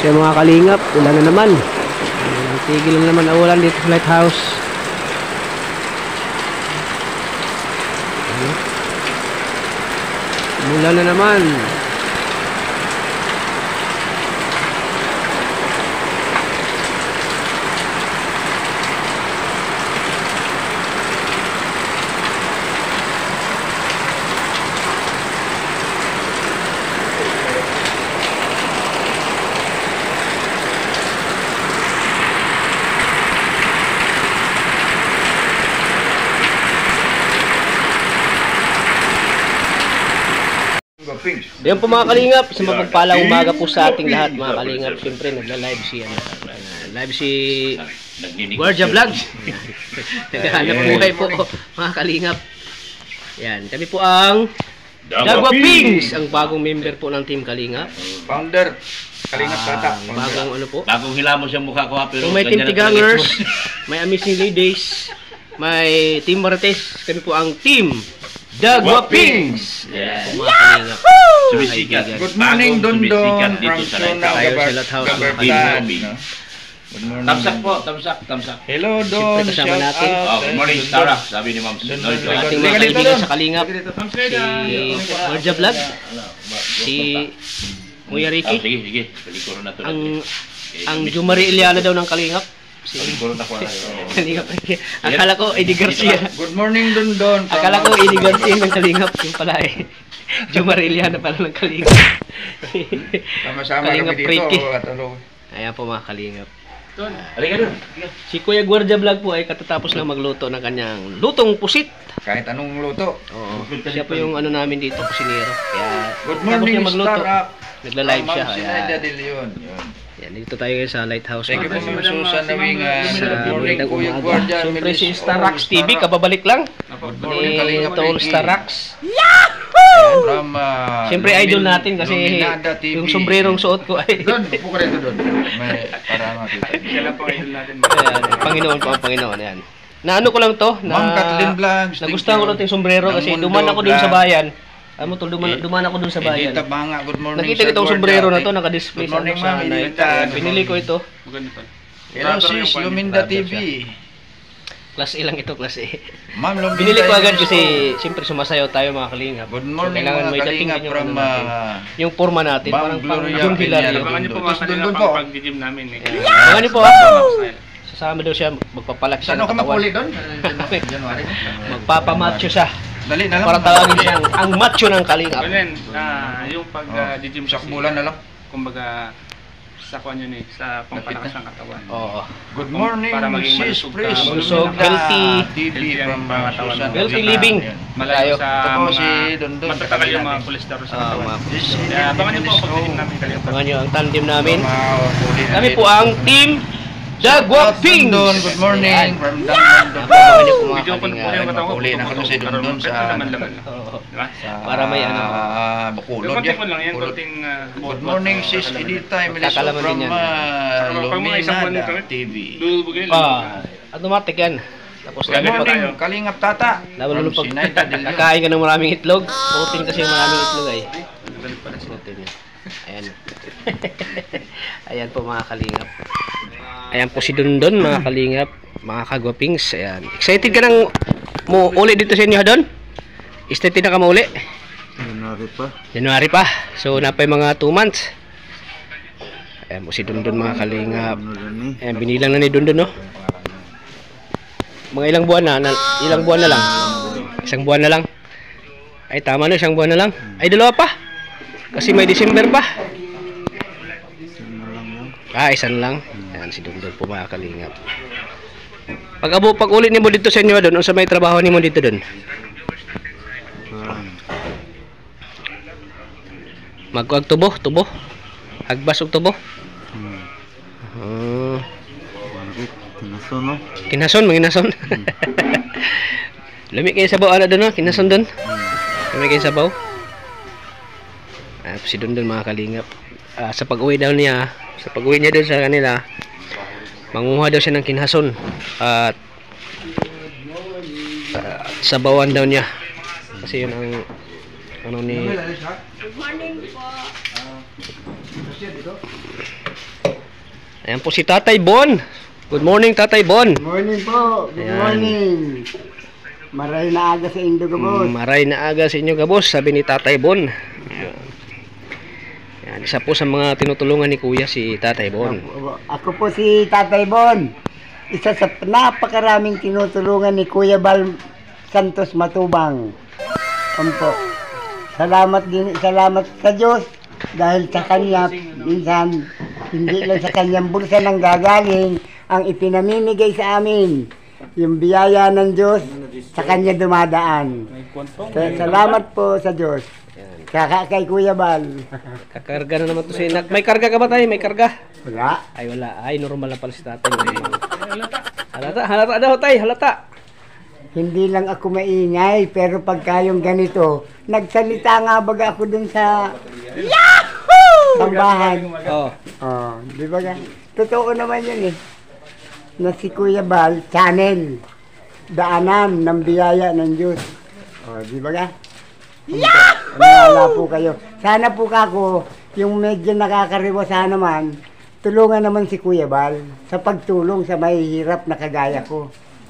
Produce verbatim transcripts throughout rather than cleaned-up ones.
siya mga kalingap, ulan na naman. Uh, tigil na naman ang ulan dito sa lighthouse. Uh, ulan na naman. Yan po mga kalingap, sa mapagpalang umaga po sa ating lahat mga kalingap. Siyempre nagla-live si ano, uh, live si Guardia Vlog. Naghahanap buhay po mga kalingap. Yan, kami po ang Dagwa Pings, ang bagong member po ng Team Kalingap. Founder Kalingap Tata. Uh, bagong ano po. Bagong hilamos yung mukha ko ha, pero so, may Team Tigangers, may Amazing Ladies, may Team Marites. Kami po ang Team Dagwa Pings. Yeah. Sumisikat. Good morning, Dondon. From Sona, Lighthouse. Good morning. Tamsak po, tamsak, tamsak. Hello, Don. Siyempre kasama natin. Oh, good morning, Starrock. Sabi ni Ma'am Noy. Ating mga kaibigan sa Kalingap. Si Guardia Vlog. Si Kuya Ricky. Sige, sige. Pelikuro na to. Ang ang Jumari Iliana daw ng Kalingap. Si Pelikuro na ko. Kalingap. Akala ko Eddie Garcia. Good morning, Dondon. Akala ko Eddie Garcia ng Kalingap. Yung pala eh. Jumari Iliana pala ng Kalingap. Sama-sama Kalingap kami Ricky. dito. Ayan po mga Kalingap. Halika doon. Si Kuya Guardia Vlog po ay katatapos lang magluto ng kanyang lutong pusit. Kahit anong luto. Oo. Siya po yung ano namin dito, kusinero. Kaya Good tapos morning, niya magluto. Starrock. Nagla-live siya. Ma'am Ayan. Sinaida de Leon. Yun. Yan, dito tayo ngayon sa Lighthouse. Thank you po, Ma'am Susan Nawingan. Sa Good morning, magandang Kuya umaga. Guardia. Siyempre si Starrax T V, kababalik lang. Good morning, Kalingap Tol Ricky. Starrax. From, uh, Siyempre idol natin kasi Luminada T V. yung sombrerong suot ko ay Doon, upo ka rito doon. May para makita. Siya lang po idol natin. Ayan, Panginoon po ang Panginoon. Ayan. Na ano ko lang to, na Ma'am Kathleen Blancs, thank nagustuhan ko you. lang yung sombrero Ng kasi Mundo duman ako dun sa Vlog. bayan. Alam mo tol, duman, duman ako dun sa bayan. Edita Banga, good morning. Nakita Sir ko itong Guardia. sombrero na to, naka-display Good morning, sa ma'am. ano, sa Edita. night. Pinili ko ito. Maganda pa. Hello, sis, Luminda T V. Class A lang ito, class A. Ma'am, Luminda. Binili ko agad T V. kasi siyempre sumasayaw tayo mga kalingap. Good So, morning, kailangan mga may dating kalingap din yung from, ano natin. uh, Yung forma natin, Ma'am parang pang Gloria June Hilario. Peña. Abangan niyo po Tapos mga kanila doon po. pang pag-gym namin eh. Abangan niyo po ah. Sasama daw siya, magpapalak siya Saan ng ka katawan. mapuli doon? January. Magpapamacho siya. Dali na lang. Para tawagin siya ang, ang macho ng kalingap. Ganun, ah, yung pag-gym Sa kasi, bulan na lang. kumbaga, sa kuan yun eh, sa pampalakas ng katawan. Oo. Good morning, Para maging sis malusog ka. Priest. Malusog, Luminda healthy. T V from uh, Healthy Susan. Healthy Japan. living. Yan. Malayo sa Ito po mga si Dondon. matatagal yung mga cholesterol sa Ah, katawan. mga- This is Kaya abangan niyo po ang Miss pag-gym O. namin kalingap. Abangan niyo ang tandem namin. Mapuli na Kami din. po ang Team Dagwa Pings. Dondon, good morning. Ayan. From Dondon. Abangan niyo po mga Medyo open po kalingap. yung katawan ko. Mapuli na kami si Dondon sa- laman-laman. Oo. Diba? Para may ano. Ah, Bacolod Konting yan. po lang yan, Bacolod. konting ah, Good morning, sis Edita Emiliso Kakalaman from din yan. uh, Saka pag mga isang buwan Luminada kami, T V. lulubugin. Ah, automatic yan. Tapos Good Galit pa morning, tayo. Kalingap Tata. lalo From pag Sinaida del Leon. kakain ka ng maraming itlog. Protein kasi yung maraming itlog ay. Protein yan. Ayan. Ayan po mga kalingap. Ayan po si Dondon mga kalingap. Mga kagwapings. Ayan. Excited ka nang mo uli dito sa inyo Don? Excited na ka mauli? January pa. January pa. So napay mga two months. Ayan po si Dondon mga kalingap. Ayan binilang na ni Dondon no. Mga ilang buwan na, na ilang buwan na lang. Isang buwan na lang. Ay tama na, isang buwan na lang. Ay dalawa pa. Kasi may December pa. Ah, isan lang. Ayan si Dondon po mga kalingap. Pag abo pag ulit nimo dito sa inyo doon, unsa may trabaho nimo dito doon? Magkuag tubo, tubo. Hagbas og tubo. Hmm. Kinason, no? Kinason, manginason. Lami kayo sabaw ana doon, no? Kinason doon. Lami kayo sabaw. Ah, si Dondon mga kalingap. Ah, sa pag-uwi daw niya, sa pag-uwi niya doon sa kanila, manguha daw siya ng kinhason at uh, sabawan daw niya. Kasi yun ang ano ni Good morning po. Ayan po si Tatay Bon. Good morning, Tatay Bon. Morning po. Good Ayan. morning. Maray na aga sa Indogo, boss. Mm, maray na aga sa inyo, kabos, sabi ni Tatay Bon. Ayan. Ayan, isa po sa mga tinutulungan ni Kuya si Tatay Bon. Ako, ako po si Tatay Bon. Isa sa napakaraming tinutulungan ni Kuya Bal Santos Matubang. Umpo. Salamat din, salamat sa Diyos dahil sa kanya minsan hindi lang sa kanyang bulsa nang gagaling ang ipinamimigay sa amin. Yung biyaya ng Diyos sa kanya dumadaan. Kaya salamat po sa Diyos. Kaka kay Kuya Bal. Kakarga na naman to si Nak. May karga ka ba tayo? May karga? Wala. Ay wala. Ay normal lang pala si Tatay. Halata, halata daw tayo, halata. Hindi lang ako maingay, pero pagka yung ganito, nagsalita nga baga ako dun sa Yahoo! Tambahan. Oh. Oh, di ba ka? Totoo naman yun eh. Na si Kuya Bal, channel. Daanan ng biyaya ng Diyos. Oh, di ba ka? Yahoo! Wala po kayo. Sana po kako, yung medyo nakakariwa sana naman, tulungan naman si Kuya Bal sa pagtulong sa mahihirap na kagaya ko.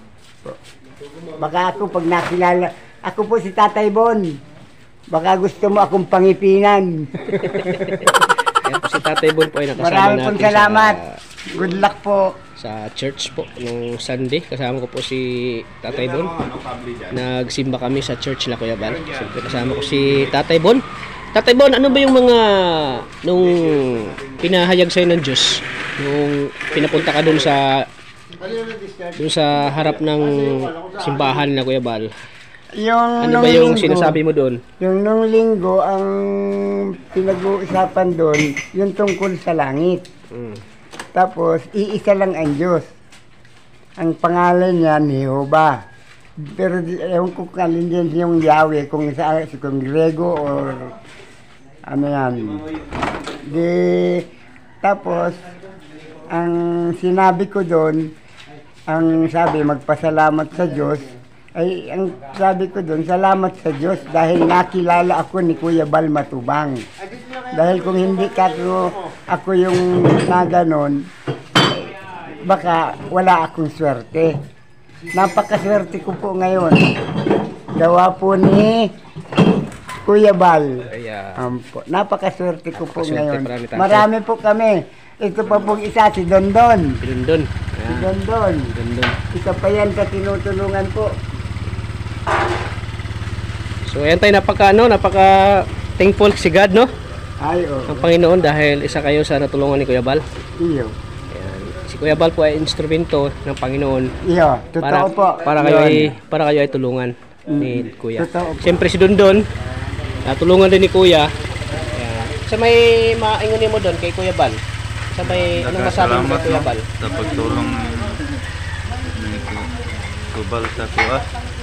Baka ako pag nakilala, ako po si Tatay Bon. Baka gusto mo akong pangipinan. Kaya po si Tatay Bon po ay nakasama Marami natin pong salamat. sa, Good luck po. sa church po nung Sunday. Kasama ko po si Tatay Bon. Nagsimba kami sa church na Kuya Bal. Siyempre kasama ko si Tatay Bon. Tatay Bon, ano ba yung mga nung pinahayag sa'yo ng Diyos? Nung pinapunta ka dun sa dun sa harap ng simbahan na Kuya Bal. Yung Ano nung ba yung linggo, sinasabi mo doon? Yung nung linggo, ang pinag-uusapan doon, yung tungkol sa langit. Mm. Tapos, iisa lang ang Diyos. Ang pangalan niya, Jehovah. Pero di- ewan ko kung alin din yung Yahweh, kung sa kung Grego or ano yan. Di, tapos, ang sinabi ko doon, ang sabi, magpasalamat sa Diyos, ay ang sabi ko doon, salamat sa Diyos dahil nakilala ako ni Kuya Bal Matubang. Dahil kung hindi ka ako, ako yung na ganon, baka wala akong swerte. Napakaswerte ko po ngayon. Gawa po ni Kuya Bal. Kaya Um, po, napakaswerte ko po Napakaswerte ngayon. pala ni Tatay. Marami po kami. Ito pa pong isa, si Dondon. Dundun. Si Ayan, Dondon. Dundun. Isa pa yan sa tinutulungan po. So ayan tayo, napaka ano, napaka thankful si God, no? Ay, oh. Ang Panginoon dahil isa kayo sa natulungan ni Kuya Bal. Iyo. Ayan. Si Kuya Bal po ay instrumento ng Panginoon Iyo. Totoo para po. para kayo Yun. ay para kayo ay tulungan ni Kuya. Totoo po. Siyempre si Dundon, natulungan din ni Kuya. Ayan. Sa may maingunin mo doon kay Kuya Bal. Sa may anong masabi mo kay Kuya Bal? Sa pagtulong ni Kubal sa kuha.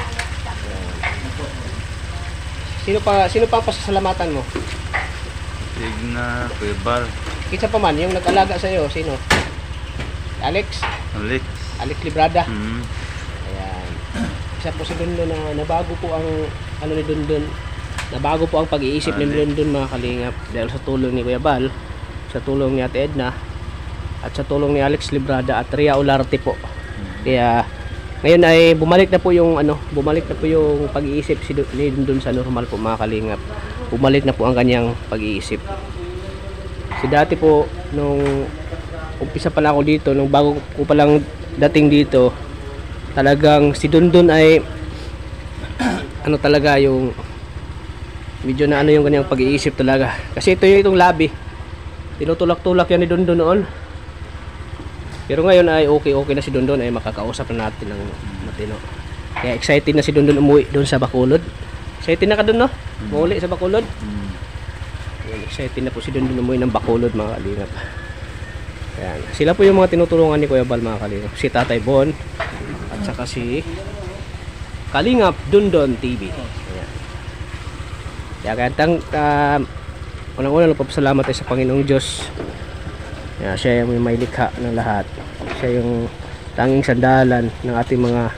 Sino pa sino pa ang pasasalamatan mo? Signa, Kuya Bal, Kitsa pa man yung nag-alaga sa iyo, sino? Alex, Alex. Alex Librada. Hmm. Ayan. Isa po si Dundon na nabago po ang ano ni Dundon. Nabago po ang pag-iisip ni Dundon, mga kalingap, dahil sa tulong ni Kuya Bal, sa tulong ni Ate Edna, at sa tulong ni Alex Librada at Ria Olarte po. Kaya ngayon ay bumalik na po yung ano, bumalik na po yung pag-iisip si Dun- ni Dundon sa normal po, mga kalingap. Bumalik na po ang kanyang pag-iisip. Si dati po nung umpisa pa lang ako dito, nung bago ko pa lang dating dito, talagang si Dundon ay ano talaga yung medyo na ano yung kanyang pag-iisip talaga. Kasi ito yung itong labi. Tinutulak-tulak yan ni Dundon noon. Pero ngayon ay okay-okay na si Dundon, ay makakausap na natin ng matino. Kaya excited na si Dundon umuwi doon sa Bacolod. Excited na ka doon, no? Umuwi sa Bacolod. Hmm. Ayan, excited na po si Dundon umuwi ng Bacolod, mga kalingap. Ayan. Sila po yung mga tinutulungan ni Kuya Bal, mga kalingap. Si Tatay Bon at saka si Kalingap Dundon T V. Ayan. Kaya kaya tang uh, unang-una nagpapasalamat tayo sa Panginoong Diyos. Ayan, siya yung may likha ng lahat. Siya yung tanging sandalan ng ating mga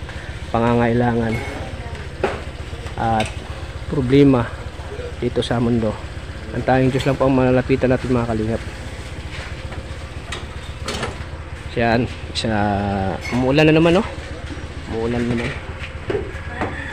pangangailangan at problema dito sa mundo. Ang tanging Diyos lang po ang malalapitan natin mga kalingap. Yan, isa umuulan na naman, no? Umuulan naman.